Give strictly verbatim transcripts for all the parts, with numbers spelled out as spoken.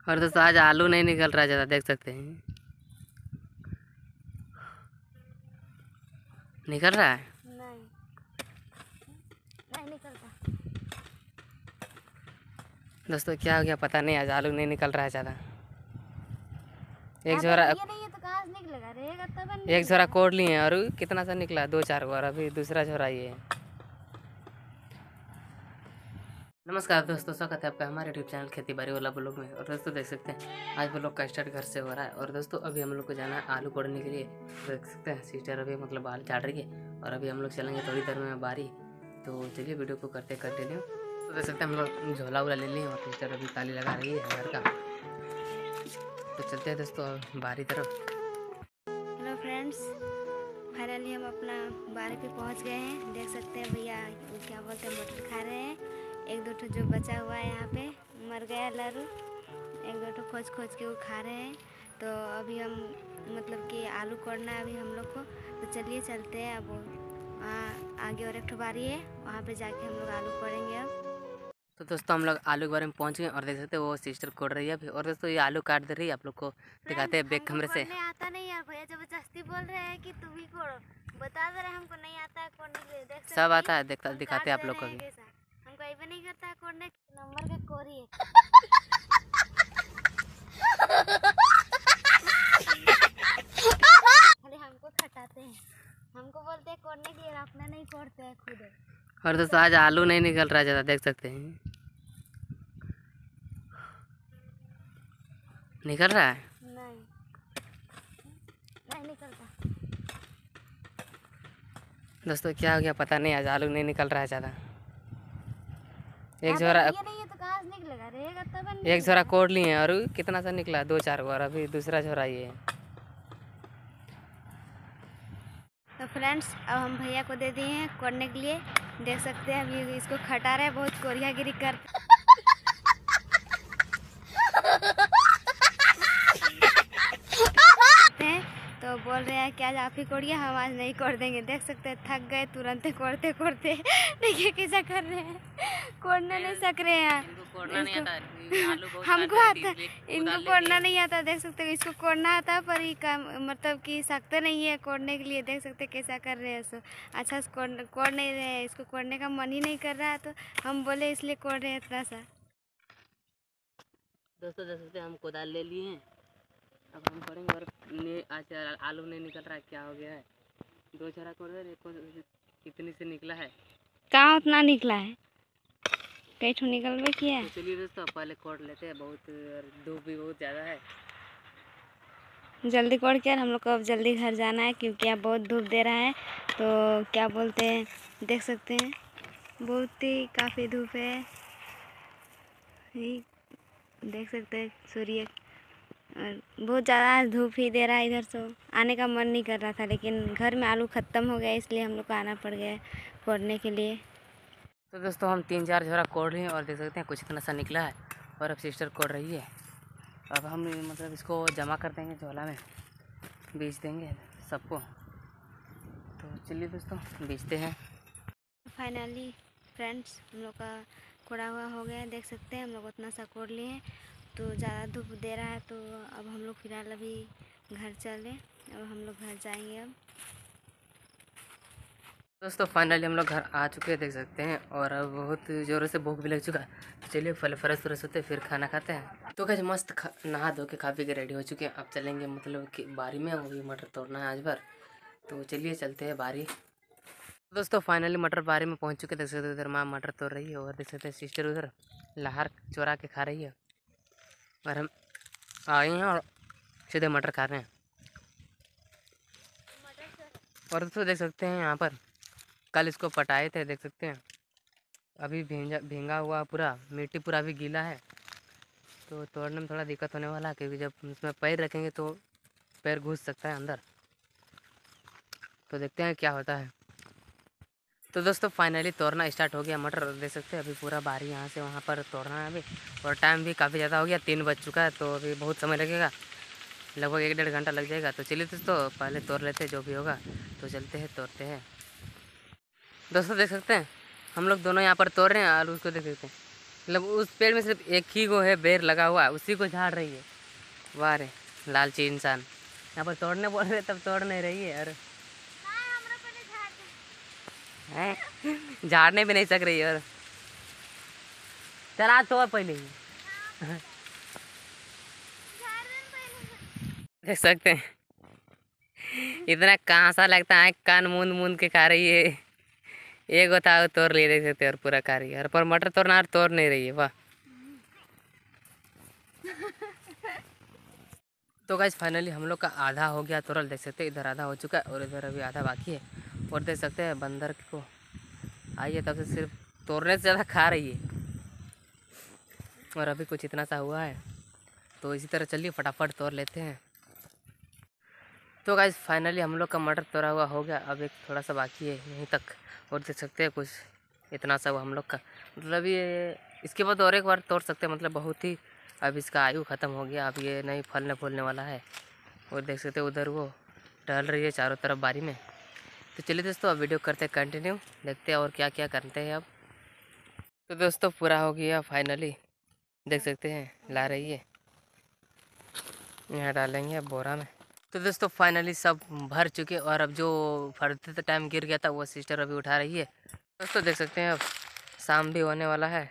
और दोस्तों आज आलू नहीं निकल रहा है ज़्यादा, देख सकते हैं। निकल रहा है? नहीं नहीं निकलता। दोस्तों क्या हो गया पता नहीं, आज आलू नहीं निकल रहा है ज़्यादा। एक तो झोरा ये नहीं है तो कहाँ से निकलेगा? रहेगा तब न एक झोरा कोड़ लिए हैं और कितना सा निकला, दो चार बार। अभी दूसरा झोरा ये है। नमस्कार दोस्तों, स्वागत है आपका हमारे यूट्यूब चैनल खेती बाड़ी वाला ब्लॉग में। और दोस्तों देख सकते हैं आज ब्लॉग का स्टार्ट घर से हो रहा है। और दोस्तों अभी हम लोग को जाना है आलू कोड़ने के लिए। देख सकते हैं सिस्टर अभी मतलब बाल चाट रही है और अभी हम लोग चलेंगे थोड़ी देर में बारी। तो चलिए वीडियो को करते कंटिन्यू। तो देख सकते हैं हम लोग झोला वोला ले लिए और सिस्टर अभी ताली लगा रही है घर का। तो चलते हैं दोस्तों बारी तरफ। हेलो फ्रेंड्स, फाइनली हम अपना बारी पे पहुंच गए हैं। देख सकते हैं भैया क्या बोलते हैं, मटर खा रहे हैं। एक दो ठो जो बचा हुआ है यहाँ पे मर गया लारू, एक दो ठो खोज खोज के वो खा रहे हैं। तो अभी हम मतलब कि आलू कोड़ना है अभी हम लोग को। तो चलिए चलते हैं। अब वहाँ आगे और एक ठो बारी है, वहाँ पे जाके हम लोग आलू कोड़ेंगे अब। तो दोस्तों हम लोग आलू के बारे में पहुंच गए और देख सकते हैं वो सिस्टर कोड़ रही है अभी। और दोस्तों ये आलू काट दे रही है, आप लोग को दिखाते हैं बैक कैमरे से। आता नहीं यार, भैया जबरदस्ती बोल रहे हैं कि तुम ही कोड़ो। बता दे रहे हैं हमको नहीं आता है कोड़ने के लिए। देख सकते सब हैं, आता है, दिखा, हम दिखाते काट हैं आप दे लोग को रहे हैं भी। कैसा। हमको ऐसे नहीं करता है कोड़ने नंबर का कोरी है। खाली हमको खटाते हैं, हमको बोलते हैं कोड़ने के लिए, अपना नहीं कोड़ते हैं खुद। और दोस्तों आज आलू नहीं निकल रहा है ज़्यादा, देख सकते हैं। निकल रहा है? नहीं नहीं निकलता। दोस्तों क्या हो गया पता नहीं, आज आलू नहीं निकल रहा है ज़्यादा। एक तो झोरा ये नहीं है तो कहाँ से निकलेगा? रहेगा तब न एक झोरा कोड़ लिए हैं और कितना सा निकला, दो चार बार। अभी दूसरा झोरा ये है। तो फ्रेंड्स अब हम भैया को दे दिए हैं कोड़ने के लिए। देख सकते हैं अभी इसको खटा रहे हैं, बहुत कोरियागिरी कर हैं। तो बोल रहे हैं कि आज आप ही कोड़िए, हम आज नहीं कोड़ देंगे। देख सकते हैं थक गए तुरंत कोड़ते कोड़ते। देखिए कैसा कर रहे हैं, कोड़ना नहीं सक रहे हैं। हमको आता, इनको कोड़ना नहीं आता। देख सकते हैं इसको कोड़ना आता पर ये काम मतलब कि सकते नहीं है कोड़ने के लिए। देख सकते हैं कैसा कर रहे हैं सो। अच्छा से कोड़ कोड़ नहीं रहे हैं, इसको कोड़ने का मन ही नहीं कर रहा है। तो हम बोले इसलिए कोड़ रहे हैं इतना सा। दोस्तों देख सकते हैं हम कोदाल ले लिए हैं, अब हम करेंगे। और ने, आज आलू नहीं निकल रहा है, क्या हो गया है? दो झोरा कोड़ रहे हैं, कितनी से निकला है? कहाँ उतना निकला है, कई ठो निकलवे किया। तो चलिए दोस्तों पहले कोड़ लेते हैं, बहुत धूप भी बहुत ज़्यादा है। जल्दी कोड़ के हम लोग को अब जल्दी घर जाना है, क्योंकि अब बहुत धूप दे रहा है। तो क्या बोलते हैं, देख सकते हैं बहुत ही काफ़ी धूप है। ये देख सकते हैं सूर्य और बहुत ज़्यादा धूप ही दे रहा है इधर। से आने का मन नहीं कर रहा था, लेकिन घर में आलू ख़त्म हो गया इसलिए हम लोग को आना पड़ गया कोड़ने के लिए। तो दोस्तों हम तीन चार झोरा कोड़ रहे हैं और देख सकते हैं कुछ इतना सा निकला है। और अब सिस्टर कोड़ रही है। अब हम मतलब इसको जमा कर देंगे झोला में, बेच देंगे सबको। तो चलिए दोस्तों बेचते हैं। फाइनली फ्रेंड्स हम लोग का कोड़ा हुआ हो गया। देख सकते हैं हम लोग उतना सा कोड़ लिए हैं। तो ज़्यादा धूप दे रहा है, तो अब हम लोग फिलहाल अभी घर चले। अब हम लोग घर जाएंगे अब। दोस्तों फाइनली हम लोग घर आ चुके हैं, देख सकते हैं। और अब बहुत ज़ोरों से भूख भी लग चुका है। तो चलिए फल फ्रेश फ्रेश होते हैं, फिर खाना खाते हैं। तो कैसे मस्त नहा धो के खा पी के रेडी हो चुके हैं। अब चलेंगे मतलब कि बारी में, वो भी मटर तोड़ना है आज भर। तो चलिए चलते हैं बारी। दोस्तों फाइनली मटर बारी में पहुंच चुके हैं। देख सकते उधर माँ मटर तोड़ रही है और देख सकते हैं सिस्टर उधर लहार चोरा के खा रही है। और हम आए हैं और सीधे मटर खा रहे हैं। और दोस्तों देख सकते हैं यहाँ पर कल इसको पटाए थे, देख सकते हैं अभी भींगा भींगा हुआ पूरा, मिट्टी पूरा भी गीला है। तो तोड़ने में थोड़ा दिक्कत होने वाला है, क्योंकि जब उसमें पैर रखेंगे तो पैर घुस सकता है अंदर। तो देखते हैं क्या होता है। तो दोस्तों फाइनली तोड़ना स्टार्ट हो गया मटर। देख सकते हैं अभी पूरा बारी यहाँ से वहाँ पर तोड़ना है अभी। और टाइम भी काफ़ी ज़्यादा हो गया, तीन बज चुका है। तो अभी बहुत समय लगेगा, लगभग एक डेढ़ घंटा लग जाएगा। तो चलिए दोस्तों पहले तोड़ लेते हैं जो भी होगा। तो चलते हैं तोड़ते हैं। दोस्तों देख सकते हैं हम लोग दोनों यहाँ पर तोड़ रहे हैं और उसको देख सकते हैं मतलब उस पेड़ में सिर्फ एक ही को है बेर लगा हुआ, उसी को झाड़ रही है। वाह रे लालची इंसान, यहाँ पर तोड़ने बोल रहे तब तोड़ नहीं रही है। और हैं? झाड़ने भी नहीं सक रही है। और चल आज तोड़ पहले ही। देख सकते हैं इतना कहाँ सा लगता है, कान मूंद मूंद के खा रही है। एक होता है तोड़ लिए, देख सकते हैं। और पूरा खा रही है। और पर मटर तोड़ना और तोड़ नहीं रही है। वाह। तो गाइस फाइनली हम लोग का आधा हो गया तोरल, देख सकते हैं। इधर आधा हो चुका है और इधर अभी आधा बाकी है। और देख सकते हैं बंदर को आई है तब से सिर्फ तोड़ने से ज़्यादा खा रही है। और अभी कुछ इतना सा हुआ है, तो इसी तरह चलिए फटाफट तोड़ लेते हैं। तो गाइस फाइनली हम लोग का मटर तोड़ा हुआ हो गया। अब एक थोड़ा सा बाकी है यहीं तक। और देख सकते हैं कुछ इतना सा हुआ हम लोग का, मतलब ये इसके बाद और एक बार तोड़ सकते हैं। मतलब बहुत ही अब इसका आयु ख़त्म हो गया, अब ये नहीं फलने फूलने वाला है। और देख सकते हैं उधर वो टहल रही है चारों तरफ बारी में। तो चलिए दोस्तों अब वीडियो करते हैं कंटिन्यू, देखते हैं और क्या क्या करते हैं अब। तो दोस्तों पूरा हो गया फाइनली, देख सकते हैं ला रही है। यहाँ डालेंगे अब बोरा में। तो दोस्तों फाइनली सब भर चुके और अब जो फरते तो टाइम गिर गया था वो सिस्टर अभी उठा रही है। दोस्तों देख सकते हैं अब शाम भी होने वाला है।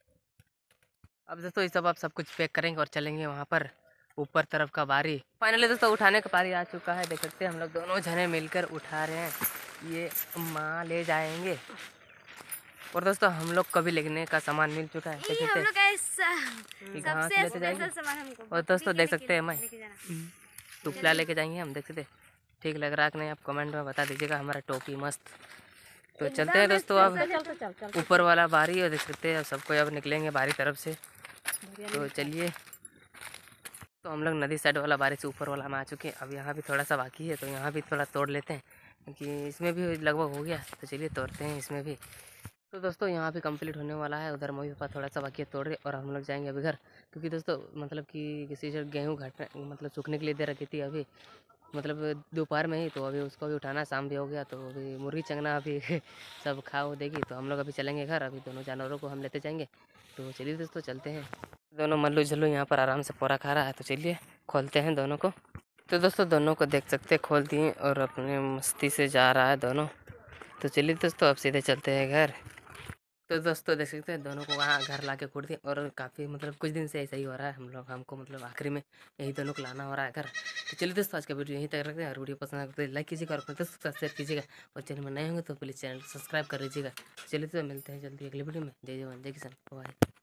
अब दोस्तों ये सब आप सब कुछ पैक करेंगे और चलेंगे वहाँ पर ऊपर तरफ का बारी। फाइनली दोस्तों उठाने का बारी आ चुका है, देख सकते हैं हम लोग दोनों जने मिलकर उठा रहे हैं। ये माँ ले जाएंगे। और दोस्तों हम लोग को भी लेने का सामान मिल चुका है, देख सकते हैं घास लेते जाएंगे। और दोस्तों देख सकते हैं मैं टुकला लेके जाएंगे हम, देख सकते हैं। ठीक लग रहा है कि नहीं आप कमेंट में बता दीजिएगा। हमारा टोपी मस्त। तो चलते हैं दोस्तों अब ऊपर वाला बारी। और देख सकते हैं सबको अब निकलेंगे बारी तरफ से। तो चलिए, तो हम लोग नदी साइड वाला बारी से ऊपर वाला में आ चुके हैं। अब यहाँ भी थोड़ा सा बाकी है, तो यहाँ भी थोड़ा तोड़ लेते हैं क्योंकि इसमें भी लगभग हो गया। तो चलिए तोड़ते हैं इसमें भी। तो दोस्तों यहाँ भी कंप्लीट होने वाला है। उधर मम्मी पापा थोड़ा सा बाकी है तोड़ रहे और हम लोग जाएंगे अभी घर, क्योंकि दोस्तों मतलब कि किसी जगह गेहूँ घटने मतलब सूखने के लिए दे रखी थी अभी, मतलब दोपहर में ही। तो अभी उसको भी उठाना, शाम भी हो गया। तो अभी मुर्गी चंगना अभी सब खा हो देगी। तो हम लोग अभी चलेंगे घर, अभी दोनों जानवरों को हम लेते जाएंगे। तो चलिए दोस्तों चलते हैं। दोनों मल्लू झल्लू यहाँ पर आराम से पोरा खा रहा है, तो चलिए खोलते हैं दोनों को। तो दोस्तों दोनों को देख सकते हैं खोल दिए और अपने मस्ती से जा रहा है दोनों। तो चलिए दोस्तों अब सीधे चलते हैं घर। तो दोस्तों देख सकते हैं दोनों को वहाँ घर ला के कूट दिए। और काफ़ी मतलब कुछ दिन से ऐसा ही हो रहा है हम लोग, हमको मतलब आखिरी में यही दोनों को लाना हो रहा है घर। तो चलिए दोस्तों आज का वीडियो यहीं तक रखते हैं। और वीडियो पसंद आए तो लाइक कीजिएगा और अपने दोस्तों के साथ शेयर कीजिएगा। और चैनल में नए होंगे तो प्लीज़ चैनल को सब्सक्राइब कर लीजिएगा। चलिए तो मिलते हैं जल्दी अगली वीडियो में। जय जवान जय किसान, बाय।